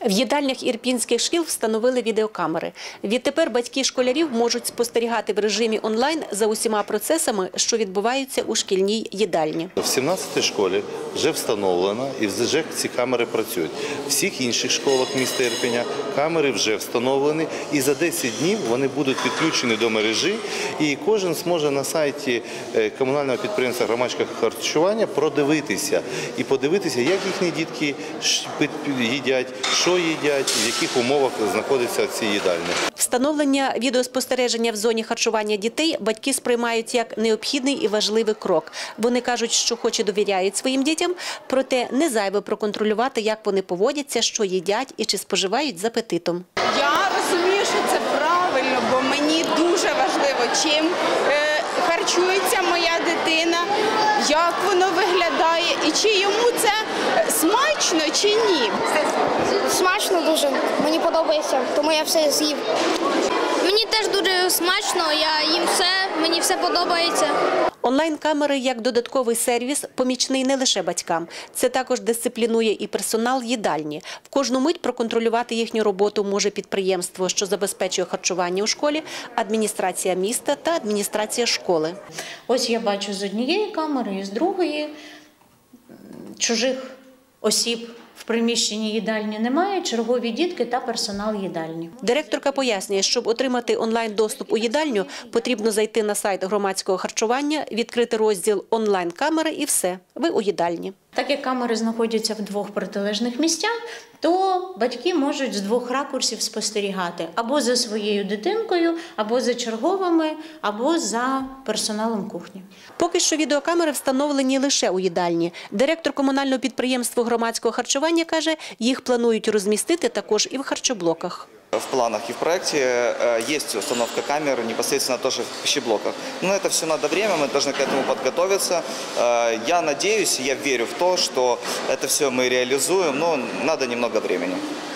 В їдальнях ірпінських шкіл встановили відеокамери. Відтепер батьки школярів можуть спостерігати в режимі онлайн за усіма процесами, що відбуваються у шкільній їдальні. В 17-й школі вже встановлено і вже ці камери працюють. В всіх інших школах міста Ірпеня камери вже встановлені і за 10 днів вони будуть підключені до мережі і кожен зможе на сайті комунального підприємства «Громадське харчування» продивитися і подивитися, як їхні дітки їдять, що їдять, в яких умовах знаходяться ці їдальні. Встановлення відеоспостереження в зоні харчування дітей батьки сприймають як необхідний і важливий крок. Вони кажуть, що хоч і довіряють своїм дітям, проте не зайве проконтролювати, як вони поводяться, що їдять і чи споживають з апетитом. Я розумію, що це правильно, бо мені дуже важливо, чим харчується моя дитина, як воно виглядає і чи йому це смачно чи ні. Смачно дуже, мені подобається, тому я все з'їв. Мені теж дуже смачно, я їм все, мені все подобається. Онлайн-камери як додатковий сервіс помічний не лише батькам. Це також дисциплінує і персонал їдальні. В кожну мить проконтролювати їхню роботу може підприємство, що забезпечує харчування у школі, адміністрація міста та адміністрація школи. Ось я бачу з однієї камери і з другої. Чужих осіб в приміщенні їдальні немає, чергові дітки та персонал їдальні. Директорка пояснює, щоб отримати онлайн-доступ у їдальню, потрібно зайти на сайт громадського харчування, відкрити розділ «Онлайн-камери» і все. Ви у їдальні. Так як камери знаходяться в двох протилежних місцях, то батьки можуть з двох ракурсів спостерігати або за своєю дитинкою, або за черговими, або за персоналом кухні. Поки що відеокамери встановлені лише у їдальні. Директор комунального підприємства громадського харчування каже, їх планують розмістити також і в харчоблоках. В планах и в проекте есть установка камер непосредственно тоже в пищеблоках. Но это все надо время, мы должны к этому подготовиться. Я надеюсь, я верю в то, что это все мы реализуем, но надо немного времени.